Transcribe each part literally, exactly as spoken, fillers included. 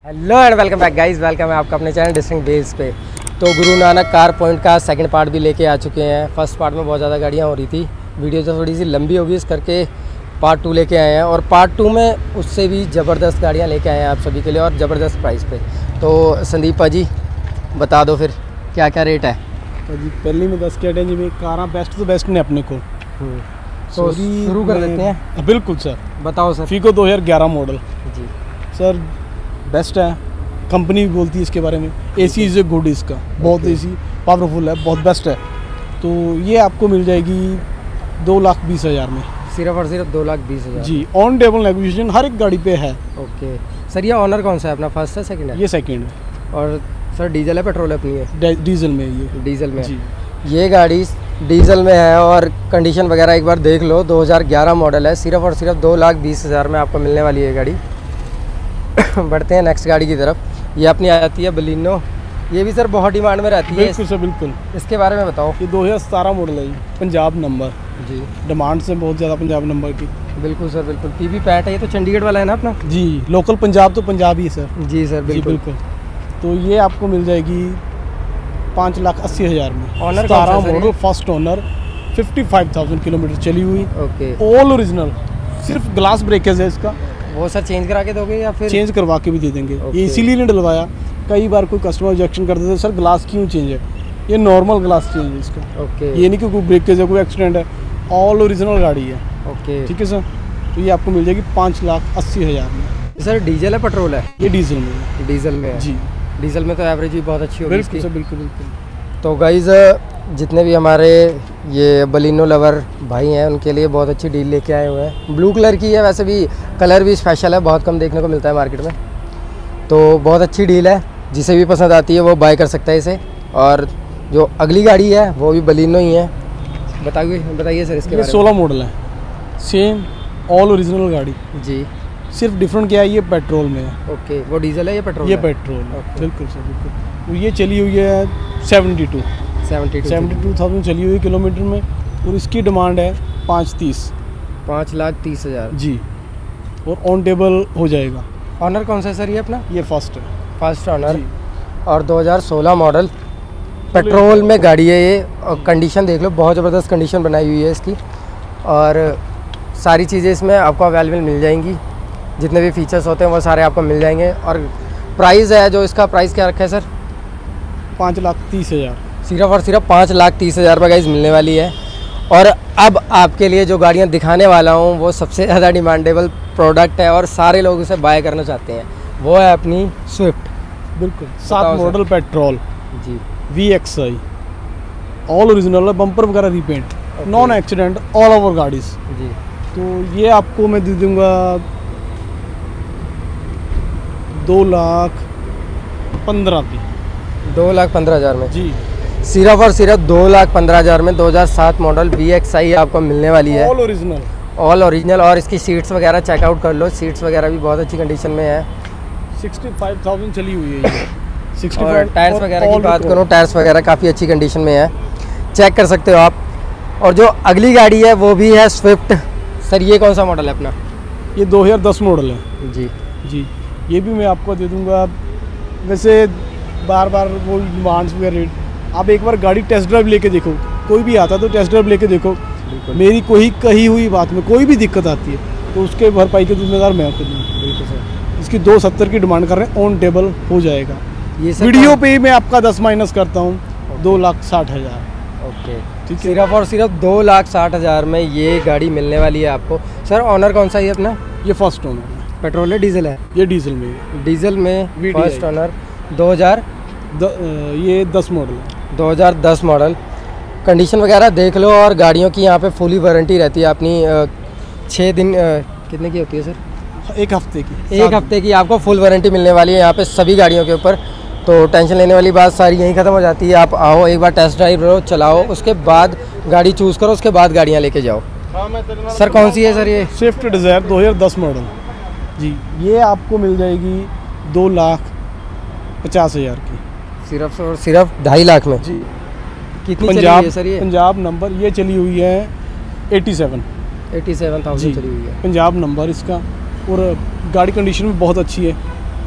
Hello and welcome back guys, welcome है आपका अपने चैनल डिस्टिंक्ट बेस पे। तो गुरु नानक कार पॉइंट का सेकंड पार्ट भी लेके आ चुके हैं। फर्स्ट पार्ट में बहुत ज़्यादा गाड़ियाँ हो रही थी, वीडियो तो थोड़ी सी लंबी होगी, इस करके पार्ट टू लेके आए हैं। और पार्ट टू में उससे भी ज़बरदस्त गाड़ियाँ लेके आए हैं आप सभी के लिए और ज़बरदस्त प्राइस पे। तो संदीप भाजी बता दो फिर क्या क्या रेट है। तो जी पहली में दस कैटेगरी में कारा बेस्ट तो बेस्ट ने अपने को, तो शुरू कर देते हैं। बिल्कुल सर, बताओ सर। फीको दो हज़ार ग्यारह मॉडल जी सर, बेस्ट है। कंपनी भी बोलती है इसके बारे में, एसी इज़ ए गुड, इसका बहुत एसी पावरफुल है, बहुत बेस्ट है। तो ये आपको मिल जाएगी दो लाख बीस हज़ार में, सिर्फ और सिर्फ दो लाख बीस हज़ार जी। ऑन टेबल नेगोशिएशन हर एक गाड़ी पे है। ओके सर, ये ऑनर कौन सा है अपना, फर्स्ट है सेकंड है? ये सेकंड है। और सर डीजल है पेट्रोल है अपनी है? डीजल में, ये डीजल में जी। ये गाड़ी डीजल में है और कंडीशन वगैरह एक बार देख लो। दो हज़ार ग्यारह मॉडल है, सिर्फ और सिर्फ दो लाख बीस हज़ार में आपको मिलने वाली है गाड़ी। बढ़ते हैं नेक्स्ट गाड़ी की तरफ। ये अपनी आती है बलिनो, ये भी सर बहुत डिमांड में रहती है। बिल्कुल सर, बिल्कुल। इसके बारे में बताओ। ये दो हज़ार सतारह मॉडल है, पंजाब नंबर जी। डिमांड से बहुत ज़्यादा पंजाब नंबर की। बिल्कुल सर, बिल्कुल। पीवी पैट है, ये तो चंडीगढ़ वाला है ना अपना? जी, लोकल पंजाब तो पंजाब ही सर। जी सर, बिल्कुल बिल्कुल। तो ये आपको मिल जाएगी पाँच लाख अस्सी हज़ार में। ऑनर सतारह model, first owner, fifty five thousand kilometre चली हुई। ओके। ऑल ओरिजिनल, सिर्फ ग्लास ब्रेकेज है इसका। वो सर चेंज करा के दोगे या फिर? चेंज करवा के भी दे देंगे। okay. ये इसीलिए नहीं डलवाया, कई बार कोई कस्टमर ऑब्जेक्शन करते थे, सर ग्लास क्यों चेंज है। ये नॉर्मल ग्लास चेंज है इसका। ओके। ये नहीं कि कोई ब्रेकेज है, कोई एक्सीडेंट है, ऑल ओरिजिनल गाड़ी है। ओके, ठीक है सर। तो ये आपको मिल जाएगी पाँच लाख अस्सी हज़ार में। सर डीजल है पेट्रोल है? ये डीजल में है। डीजल में है जी। डीजल में तो एवरेज भी बहुत अच्छी होगी बिल्कुल इसकी। सर, बिल्कुल बिल्कुल। तो गाइज़ जितने भी हमारे ये बलिनो लवर भाई हैं उनके लिए बहुत अच्छी डील लेके आए हुए हैं। ब्लू कलर की है, वैसे भी कलर भी स्पेशल है, बहुत कम देखने को मिलता है मार्केट में। तो बहुत अच्छी डील है, जिसे भी पसंद आती है वो बाय कर सकता है इसे। और जो अगली गाड़ी है वो भी बलिनो ही है। बताइए बताइए सर इसके ये बारे में। सोलह मॉडल है, सेम ऑल ओरिजिनल गाड़ी जी। सिर्फ डिफरेंट क्या है, ये पेट्रोल में है। ओके, वो डीजल है ये पेट्रोल? ये है? पेट्रोल है। Okay. बिल्कुल सर, बिल्कुल। तो ये चली हुई है seventy two seventy two seventy two thousand चली हुई किलोमीटर में। और इसकी डिमांड है पाँच तीस पाँच लाख तीस हज़ार जी। और ऑन टेबल हो जाएगा। ऑनर कौन सा है सर ये अपना? ये फर्स्ट है। फर्स्ट ऑनर जी। और दो हज़ार सोलह मॉडल पेट्रोल में गाड़ी है ये। और कंडीशन देख लो, बहुत ज़बरदस्त कंडीशन बनाई हुई है इसकी। और सारी चीज़ें इसमें आपको अवेलेबल मिल जाएंगी, जितने भी फीचर्स होते हैं वो सारे आपको मिल जाएंगे। और प्राइस है जो इसका, प्राइस क्या रखा है सर? पाँच लाख तीस हज़ार सिर्फ और सिर्फ पाँच लाख तीस हज़ार रुपये गाइस मिलने वाली है। और अब आपके लिए जो गाड़ियाँ दिखाने वाला हूँ वो सबसे ज़्यादा डिमांडेबल प्रोडक्ट है और सारे लोग उसे बाय करना चाहते हैं, वो है अपनी स्विफ्ट। बिल्कुल, सात मॉडल पेट्रोल जी। V X I all original है, बम्पर वगैरह repaint, non accident, all over गाड़ीज जी। तो ये आपको मैं दे दूंगा दो लाख पंद्रह की। दो लाख पंद्रह हज़ार में जी। सिर्फ और सिर्फ दो लाख पंद्रह हज़ार में दो हज़ार सात मॉडल वी एक्स आई आपको मिलने वाली है, ऑल ओरिजिनल। All original. और इसकी सीट्स वगैरह चेकआउट कर लो, सीट्स वगैरह भी बहुत अच्छी कंडीशन में है। सिक्सटी फाइव थाउजेंड चली हुई है ये। सिक्सटी और फाइव टायर्स वगैरह की बात करूँ, टायर्स वगैरह काफ़ी अच्छी कंडीशन में है, चेक कर सकते हो आप। और जो अगली गाड़ी है वो भी है स्विफ्ट। सर ये कौन सा मॉडल है अपना? ये दो हज़ार दस मॉडल है जी। जी। ये भी मैं आपको दे दूंगा, वैसे बार बार वो डिमांड्स वगैरह रेट, आप एक बार गाड़ी टेस्ट ड्राइव लेके देखो, कोई भी आता तो टेस्ट ड्राइव लेके देखो। मेरी कोई कही हुई बात में कोई भी दिक्कत आती है तो उसके भरपाई के जिम्मेदार मैं खुद हूँ। बिल्कुल सर। इसकी दो सत्तर की डिमांड कर रहे हैं, ऑन टेबल हो जाएगा। ये सब वीडियो पे ही मैं आपका दस माइनस करता हूँ, दो लाख साठ हज़ार। ओके, ठीक है। सिर्फ और सिर्फ दो लाख साठ हज़ार में ये गाड़ी मिलने वाली है आपको। सर ऑनर कौन सा है अपना? ये फर्स्ट ओनर है। पेट्रोल है डीजल है? ये डीजल में है। डीजल में V D I। First owner दो हज़ार द, ये दस मॉडल है। दो हज़ार दस मॉडल। कंडीशन वगैरह देख लो। और गाड़ियों की यहाँ पे फुली वारंटी रहती है अपनी। छः दिन अ, कितने की होती है सर? एक हफ्ते की। एक हफ्ते की आपको फुल वारंटी मिलने वाली है यहाँ पे सभी गाड़ियों के ऊपर। तो टेंशन लेने वाली बात सारी यहीं ख़त्म हो जाती है। आप आओ, एक बार टेस्ट ड्राइव लो, चलाओ, उसके बाद गाड़ी चूज़ करो, उसके बाद गाड़ियाँ लेके जाओ। सर कौन सी है सर ये? स्विफ्ट डिज़ायर दो हज़ार दस मॉडल जी। ये आपको मिल जाएगी दो लाख पचास हज़ार की। सिर्फ और सिर्फ ढाई लाख में जी। कितनी पंजाब चली हुई है सर ये? पंजाब नंबर ये चली हुई है eighty seven eighty seven thousand चली हुई है। पंजाब नंबर इसका। और गाड़ी कंडीशन भी बहुत अच्छी है।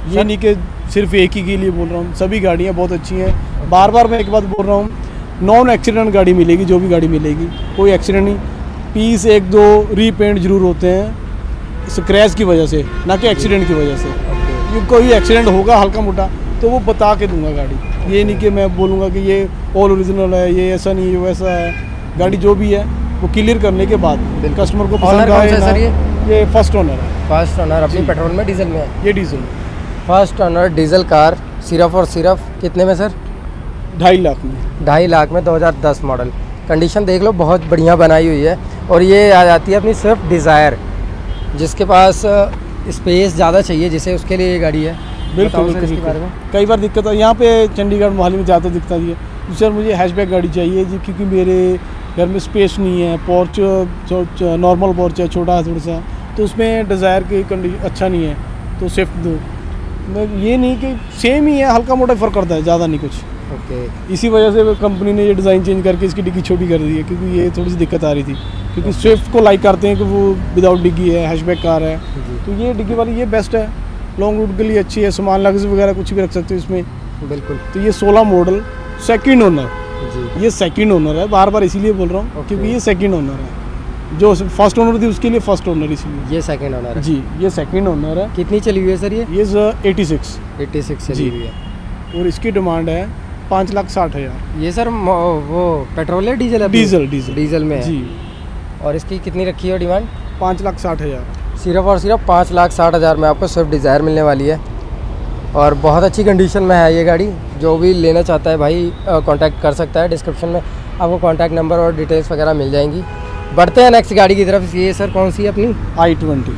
ये नहीं कि सिर्फ एक ही के लिए बोल रहा हूँ, सभी गाड़ियाँ बहुत अच्छी हैं। बार बार मैं एक बात बोल रहा हूँ, नॉन एक्सीडेंट गाड़ी मिलेगी, जो भी गाड़ी मिलेगी कोई एक्सीडेंट नहीं। पीस एक दो रीपेंट जरूर होते हैं स्क्रैच की वजह से, ना कि एक्सीडेंट की वजह से। ये कोई एक्सीडेंट होगा हल्का मोटा तो वो बता के दूंगा गाड़ी, ये नहीं कि मैं बोलूँगा कि ये ऑल ओरिजिनल है, ये ऐसा नहीं है, वैसा है। गाड़ी जो भी है वो क्लियर करने के बाद कस्टमर को पसंद आए ना। ये ये फर्स्ट ओनर है। फर्स्ट ओनर अपनी पेट्रोल में डीजल में है? ये diesel first owner diesel car, सिर्फ और सिर्फ कितने में सर? ढाई लाख में। ढाई लाख में दो हज़ार दस मॉडल। कंडीशन देख लो, बहुत बढ़िया बनाई हुई है। और ये आ जाती है अपनी स्विफ्ट डिज़ायर, जिसके पास स्पेस ज़्यादा चाहिए, जिसे उसके लिए ये गाड़ी है। बिल्कुल बिल्कुल इसके बारे में कई बार दिक्कत है यहाँ पे चंडीगढ़ मोहाली में ज़्यादा दिक्कत है जी। सर मुझे हैचबैक गाड़ी चाहिए जी, क्योंकि मेरे घर में स्पेस नहीं है, पोर्च नॉर्मल पोर्च है, छोटा है थोड़ा सा, तो उसमें डिज़ायर की कंडीशन अच्छा नहीं है, तो स्विफ्ट दो। मैं ये नहीं कि सेम ही है, हल्का मोटा फ़र्क करता है, ज़्यादा नहीं कुछ। Okay okay. इसी वजह से कंपनी ने ये डिज़ाइन चेंज करके इसकी डिग्गी छोटी कर दी है, क्योंकि ये थोड़ी सी दिक्कत आ रही थी। क्योंकि okay. स्विफ्ट को लाइक करते हैं कि वो विदाउट डिग्गी है, हैचबैक कार है, तो ये डिग्गी वाली ये बेस्ट है, लॉन्ग रूट के लिए अच्छी है, सामान लगेज वगैरह कुछ भी रख सकते हो इसमें। बिल्कुल। तो ये सोलह मॉडल सेकंड ओनर जी, ये सेकंड ओनर है, बार बार इसीलिए बोल रहा हूँ okay. क्योंकि ये सेकंड ओनर है। जो फर्स्ट ओनर थी उसके लिए फर्स्ट ओनर, इसीलिए ये सेकंड ओनर है जी। ये सेकंड ओनर है। कितनी चली हुई है सर ये? ये एटी सिक्स एटी सिक्स चली हुई है और इसकी डिमांड है पाँच लाख साठ हज़ार। ये सर वो पेट्रोल है डीजल है? डीजल डीजल डीजल में है जी। और इसकी कितनी रखी है डिमांड? पाँच लाख साठ हज़ार। सिर्फ और सिर्फ पाँच लाख साठ हज़ार में आपको स्विफ्ट डिज़ायर मिलने वाली है और बहुत अच्छी कंडीशन में है ये गाड़ी। जो भी लेना चाहता है भाई कांटेक्ट कर सकता है, डिस्क्रिप्शन में आपको कांटेक्ट नंबर और डिटेल्स वगैरह मिल जाएंगी। बढ़ते हैं नेक्स्ट गाड़ी की तरफ। ये सर कौन सी है अपनी? I twenty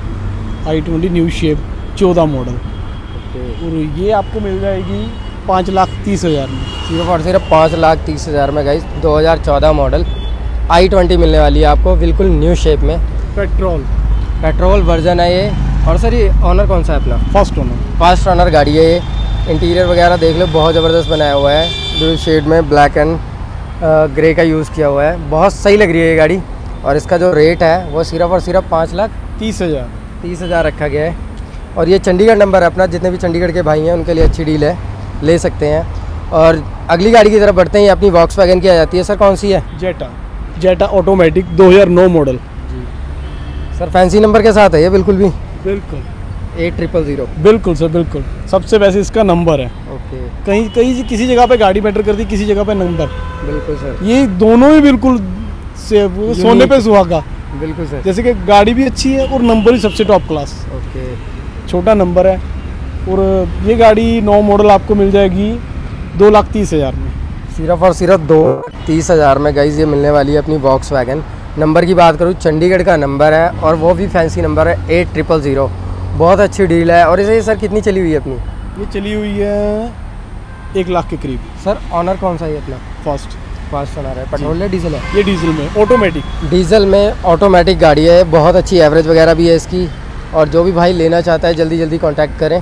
I twenty new shape चौदह मॉडल और ये आपको मिल जाएगी पाँच लाख तीस हज़ार में। सिर्फ और सिर्फ पाँच लाख तीस हज़ार में गाइस दो हज़ार चौदह मॉडल आई ट्वेंटी मिलने वाली है आपको, बिल्कुल न्यू शेप में। पेट्रोल पेट्रोल वर्जन है ये। और सर ये ऑनर कौन सा है अपना? First owner. फर्स्ट ओनर गाड़ी है ये। इंटीरियर वगैरह देख लो, बहुत ज़बरदस्त बनाया हुआ है, ब्लू शेड में ब्लैक एंड ग्रे का यूज़ किया हुआ है, बहुत सही लग रही है ये गाड़ी। और इसका जो रेट है वो सिर्फ और सिर्फ पाँच लाख तीस हज़ार तीस हज़ार रखा गया है। और ये चंडीगढ़ नंबर है अपना, जितने भी चंडीगढ़ के भाई हैं उनके लिए अच्छी डील है, ले सकते हैं। और अगली गाड़ी की तरफ बढ़ते हैं, ये अपनी वॉक्सवैगन की आ जाती है। सर कौन सी है? जेटा जेटा ऑटोमेटिक दो हज़ार नौ मॉडल जी। सर फैंसी नंबर के साथ है ये? बिल्कुल भी बिल्कुल एट ट्रिपल ज़ीरो बिल्कुल सर बिल्कुल, सबसे वैसे इसका नंबर है। ओके। कहीं कहीं किसी जगह पे गाड़ी मैटर करती, किसी जगह पे नंबर। बिल्कुल सर, ये दोनों ही बिल्कुल से सोने पे सुहागा। बिल्कुल सर। जैसे कि गाड़ी भी अच्छी है और नंबर भी सबसे टॉप क्लास। ओके। छोटा नंबर है और ये गाड़ी नौ मॉडल आपको मिल जाएगी दो लाख तीस हज़ार में। सिर्फ और सिर्फ दो तीस हज़ार में गाइस ये मिलने वाली है अपनी वॉक्सवैगन। नंबर की बात करूँ, चंडीगढ़ का नंबर है और वो भी फैंसी नंबर है एट ट्रिपल ज़ीरो। बहुत अच्छी डील है। और इसे सर कितनी चली हुई है अपनी? ये चली हुई है एक लाख के करीब। सर ऑनर कौन सा है अपना? फर्स्ट फर्स्ट ओनर है। पेट्रोल है डीजल है? ये डीजल में ऑटोमेटिक। डीजल में ऑटोमेटिक गाड़ी है, बहुत अच्छी एवरेज वगैरह भी है इसकी। और जो भी भाई लेना चाहता है जल्दी जल्दी कांटेक्ट करें।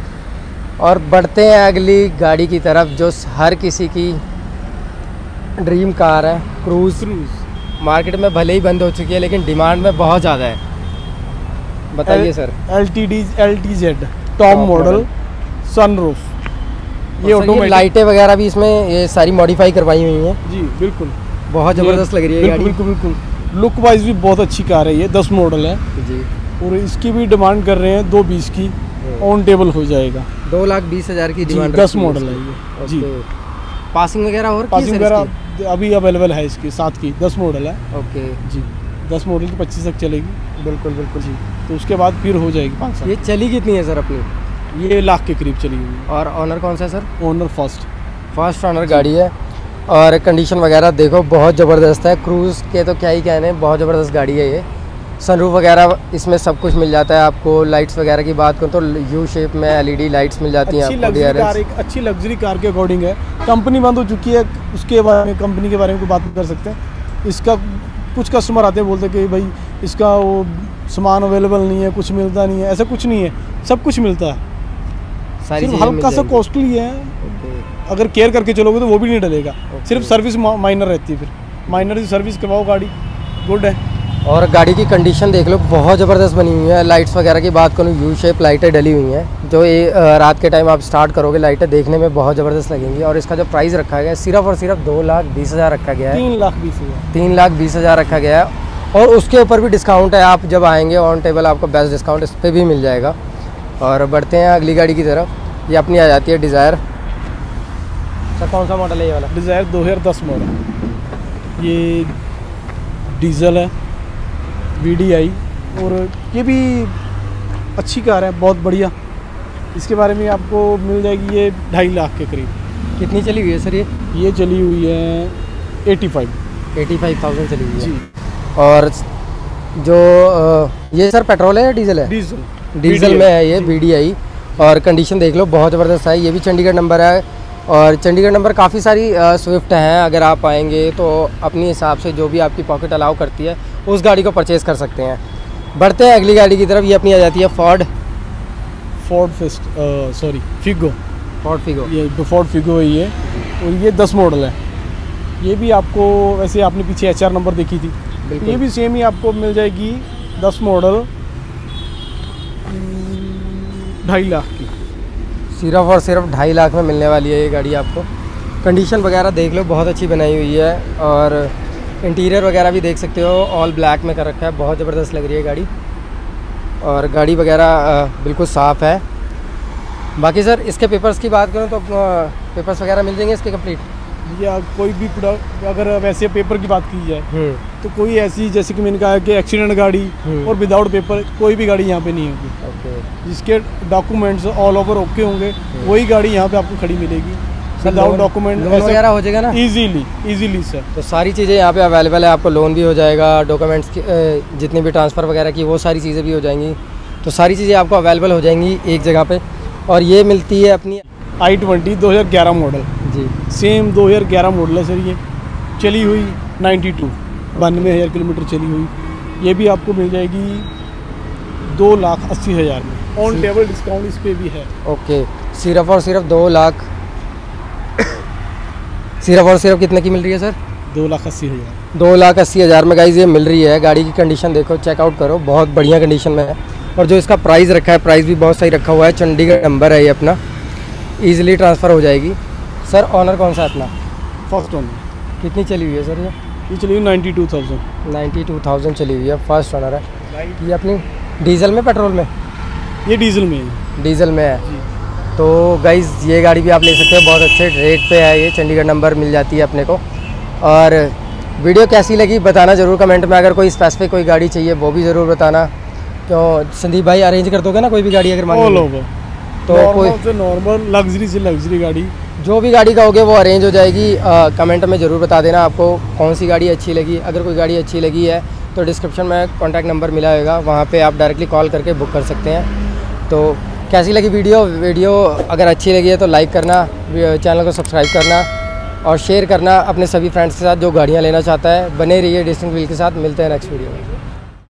और बढ़ते हैं अगली गाड़ी की तरफ, जो हर किसी की ड्रीम कार है, क्रूज़। क्रूज़ मार्केट में भले ही बंद हो चुकी है लेकिन डिमांड में बहुत ज़्यादा है। बताइए sir. L T D L T Z top model sunroof. ये ऑटोमेटिक लाइटें वगैरह भी इसमें ये सारी मॉडिफाई करवाई हुई हैं जी। बिल्कुल बहुत ज़बरदस्त लग रही है गाड़ी। बिल्कुल बिल्कुल लुक वाइज भी बहुत अच्छी कार है। ये दस मॉडल है जी और इसकी भी डिमांड कर रहे हैं दो बीस की, ऑन टेबल हो जाएगा। दो लाख बीस हज़ार की डिमांड। दस मॉडल है ये जी। पासिंग वगैरह और पासिंग वगैरह अभी अवेलेबल है इसकी, सात की दस मॉडल है। ओके जी। दस मॉडल की पच्चीस तक चलेगी। बिल्कुल बिल्कुल जी। तो उसके बाद फिर हो जाएगी पाँच साल। ये चली कितनी है सर अपनी? ये लाख के करीब चली हुई है। और ऑनर कौन सा है sir? Owner first first owner गाड़ी है। और कंडीशन वगैरह देखो बहुत ज़बरदस्त है। क्रूज़ के तो क्या ही कहने, बहुत ज़बरदस्त गाड़ी है ये। सनरूफ वगैरह इसमें सब कुछ मिल जाता है आपको। लाइट्स वगैरह की बात करूँ तो यू शेप में एलईडी लाइट्स मिल जाती हैं अच्छी आपको। लग्जरी कार, एक अच्छी लग्जरी कार के अकॉर्डिंग है। कंपनी बंद हो चुकी है, उसके बारे में कंपनी के बारे में कोई बात कर सकते हैं। इसका कुछ कस्टमर आते हैं बोलते हैं कि भाई इसका वो सामान अवेलेबल नहीं है, कुछ मिलता नहीं है। ऐसा कुछ नहीं है, सब कुछ मिलता है। सारी सिर्फ हल्का सा कॉस्टली है। अगर केयर करके चलोगे तो वो भी नहीं डलेगा। सिर्फ सर्विस माइनर रहती है, फिर माइनर की सर्विस करवाओ, गाड़ी गुड है। और गाड़ी की कंडीशन देख लो, बहुत ज़बरदस्त बनी हुई है। लाइट्स वगैरह की बात करूँ, यू शेप लाइटें डली हुई हैं, जो ये रात के टाइम आप स्टार्ट करोगे लाइटें देखने में बहुत ज़बरदस्त लगेंगी। और इसका जो प्राइस रखा गया है सिर्फ और सिर्फ दो लाख बीस हज़ार रखा गया है। तीन लाख बीस हज़ार तीन लाख बीस हज़ार रखा गया है। और उसके ऊपर भी डिस्काउंट है, आप जब आएंगे ऑन टेबल आपको बेस्ट डिस्काउंट इस पर भी मिल जाएगा। और बढ़ते हैं अगली गाड़ी की तरफ। ये अपनी आ जाती है डिज़ायर। सर कौन सा मॉडल है ये वाला? डिज़ायर दो हज़ार दस मॉडल, ये डीजल है, वी डी आई, और ये भी अच्छी कार है, बहुत बढ़िया। इसके बारे में आपको मिल जाएगी ये ढाई लाख के करीब। कितनी चली हुई है सर ये? ये चली हुई है eighty five eighty five thousand चली हुई है जी। और जो ये सर पेट्रोल है या डीजल है? डीजल डीजल में है ये वी डी आई। और कंडीशन देख लो, बहुत ज़बरदस्त है। ये भी चंडीगढ़ नंबर है, और चंडीगढ़ नंबर काफ़ी सारी स्विफ्ट हैं। अगर आप आएंगे तो अपनी हिसाब से जो भी आपकी पॉकेट अलाउ करती है उस गाड़ी को परचेज़ कर सकते हैं। बढ़ते हैं अगली गाड़ी की तरफ। ये अपनी आ जाती है Ford Ford fest sorry Figo Ford Figo. ये फोर्ड फिगो है ये, और ये दस मॉडल है। ये भी आपको, वैसे आपने पीछे एच आर नंबर देखी थी, ये भी सेम ही आपको मिल जाएगी, दस मॉडल, ढाई लाख की। सिर्फ और सिर्फ ढाई लाख में मिलने वाली है ये गाड़ी आपको। कंडीशन वगैरह देख लो, बहुत अच्छी बनाई हुई है। और इंटीरियर वगैरह भी देख सकते हो, ऑल ब्लैक में कर रखा है, बहुत ज़बरदस्त लग रही है गाड़ी। और गाड़ी वगैरह बिल्कुल साफ़ है। बाकी सर इसके पेपर्स की बात करूँ तो पेपर्स वगैरह मिल जाएंगे इसके कंप्लीट? या कोई भी प्रोडक्ट, अगर वैसे पेपर की बात की जाए तो कोई ऐसी, जैसे कि मैंने कहा कि एक्सीडेंट गाड़ी और विदाउट पेपर कोई भी गाड़ी यहाँ पे नहीं होगी। ओके। जिसके डॉक्यूमेंट्स ऑल ओवर ओके होंगे वही गाड़ी यहाँ पे आपको खड़ी मिलेगी। विदाउट डॉक्यूमेंट वगैरह हो जाएगा ना इजीली इजीली सर। तो सारी चीज़ें यहाँ पे अवेलेबल है, आपको लोन भी हो जाएगा, डॉक्यूमेंट्स की जितनी भी ट्रांसफ़र वगैरह की वो सारी चीज़ें भी हो जाएंगी। तो सारी चीज़ें आपको अवेलेबल हो जाएंगी एक जगह पे। और ये मिलती है अपनी आई ट्वेंटी दो हज़ार ग्यारह मॉडल जी, सेम दो हज़ार ग्यारह मॉडल है सर। ये चली हुई बानवे बानवे हज़ार किलोमीटर चली हुई। ये भी आपको मिल जाएगी दो लाख अस्सी हज़ार में, ऑन टेबल डिस्काउंट इस पर भी है। ओके। सिर्फ और सिर्फ दो लाख सिर्फ और सिर्फ कितने की मिल रही है सर? दो लाख अस्सी हज़ार दो लाख अस्सी हज़ार में गाइस ये मिल रही है। गाड़ी की कंडीशन देखो, चेकआउट करो, बहुत बढ़िया कंडीशन में है। और जो इसका प्राइस रखा है, प्राइस भी बहुत सही रखा हुआ है। चंडीगढ़ नंबर है ये अपना, ईजिली ट्रांसफ़र हो जाएगी। सर ऑनर कौन सा है अपना? First owner. कितनी चली हुई है सर ये? ये चली हुई ninety two thousand ninety two thousand चली हुई है, फर्स्ट ओनर है। ये अपनी डीजल में पेट्रोल में? ये डीजल में है। डीजल में है। तो गाइज़ ये गाड़ी भी आप ले सकते हो, बहुत अच्छे रेट पे है ये, चंडीगढ़ नंबर मिल जाती है अपने को। और वीडियो कैसी लगी बताना ज़रूर कमेंट में। अगर कोई स्पेसिफिक कोई गाड़ी चाहिए वो भी ज़रूर बताना। तो संदीप भाई अरेंज कर दोगे ना कोई भी गाड़ी अगर मान ऑल ओवर? तो कोई से नॉर्मल, लग्जरी से लग्जरी गाड़ी, जो भी गाड़ी कहोगे वो अरेंज हो जाएगी। आ, कमेंट में ज़रूर बता देना आपको कौन सी गाड़ी अच्छी लगी। अगर कोई गाड़ी अच्छी लगी है तो डिस्क्रिप्शन में कॉन्टैक्ट नंबर मिला होगा, वहाँ पे आप डायरेक्टली कॉल करके बुक कर सकते हैं। तो कैसी लगी वीडियो? वीडियो अगर अच्छी लगी है तो लाइक करना, चैनल को सब्सक्राइब करना और शेयर करना अपने सभी फ्रेंड्स के साथ जो गाड़ियाँ लेना चाहता है। बने रहिए डिस्टिंक्ट व्हील के साथ। मिलते हैं नेक्स्ट वीडियो में।